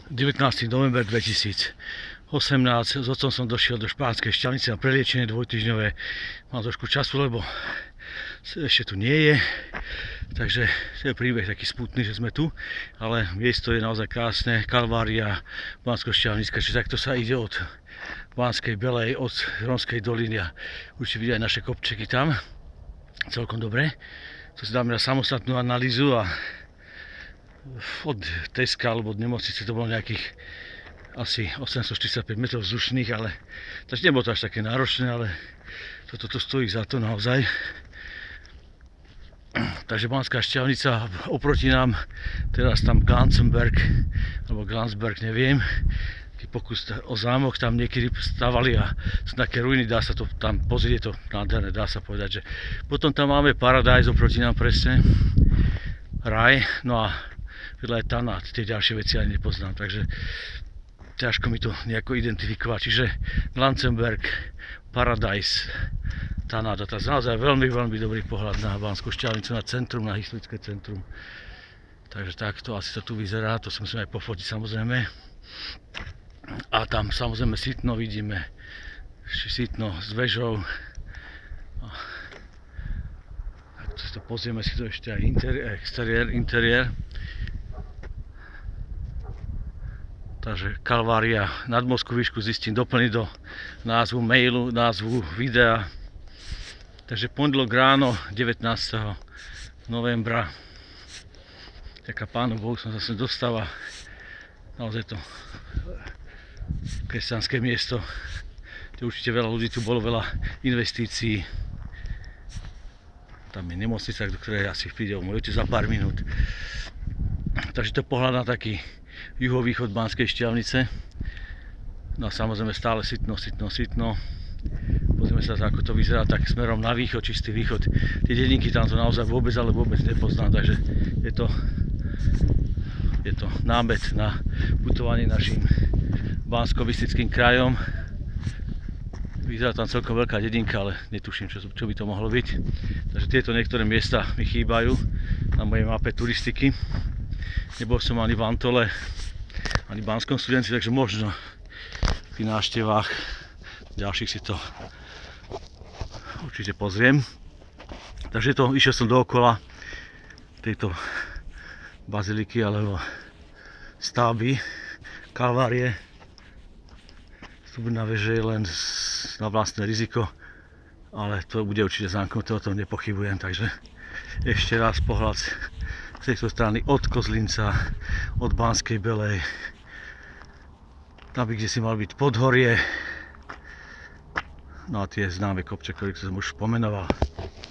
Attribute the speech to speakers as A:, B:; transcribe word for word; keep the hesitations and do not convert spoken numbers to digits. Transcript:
A: devätnásteho november dvetisícosemnásť. S otcom som došiel do Špánskej Šťavnice na preliečenie dvojtýždňové. Mám trošku času, lebo ešte tu nie je. Takže to je príbeh taký smutný, že sme tu. Ale miesto je naozaj krásne. Kalvária Banskošťavnická. Čiže takto sa ide od Banskej Belej, od Hronskej doliny a určite vidia aj naše kopčeky tam. Celkom dobre. To si dáme na samostatnú analýzu a od Teska alebo od nemocnice to bolo nejakých asi osemstoštyridsaťpäť metrov vzdušných, ale takže nebolo to až také náročné, ale toto to stojí za to naozaj. Takže Banská Šťavnica, oproti nám teraz tam Glanzenberg alebo Glansberg, neviem, taký pokus o zámok tam niekedy stavali a sú také ruiny, dá sa to tam pozrieť, je to nádherné, dá sa povedať, že potom tam máme Paradise oproti nám presne, raj, no a vedľa je Tanát, tie ďalšie veci ani nepoznám, takže ťažko mi to nejako identifikovať. Čiže Glanzenberg, Paradise, Tanát, a to je naozaj veľmi, veľmi dobrý pohľad na Banskú Šťavnicu, na centrum, na historické centrum. Takže takto asi to tu vyzerá, to si musíme aj pofotiť samozrejme. A tam samozrejme Sitno vidíme, Sitno s vežou. Tak to pozrieme si to ešte aj interiér, exteriér, interiér. Takže Kalvária, nadmorskú výšku zistím doplniť do názvu mailu, názvu videa. Takže pondelok ráno devätnásteho novembra. Ďaká Pánu Bohu som zase dostáva. Naozaj to kresťanské miesto, kde určite veľa ľudí tu bolo, veľa investícií. Tam je nemocnica, do ktorej asi príde môj otec za pár minút. Takže to pohľad na taký juhovýchod Banskej Šťavnice. No a samozrejme stále Sitno, Sitno, Sitno. Pozrieme sa, ako to vyzerá tak smerom na východ, čistý východ. Tie dedinky tam to naozaj vôbec, ale vôbec nepoznám, takže je to, je to námet na putovanie našim Banskobystrickým krajom. Vyzerá tam celkom veľká dedinka, ale netuším, čo, čo by to mohlo byť. Takže tieto niektoré miesta mi chýbajú na mojej mape turistiky. Nebol som ani v Antole, ani v Banskom Studenci, takže možno v tých návštevách ďalších si to určite pozriem. Takže to, išiel som dookola tejto baziliky alebo stavby Kalvárie. Stubrná veže je len na vlastné riziko, ale to bude určite zamknuté, o tom nepochybujem. Takže ešte raz pohľad z tejto strany od Kozlinca, od Banskej Belej. Tam by kde si mal byť Podhorie. No a tie známe kopče, ktoré som už pomenoval.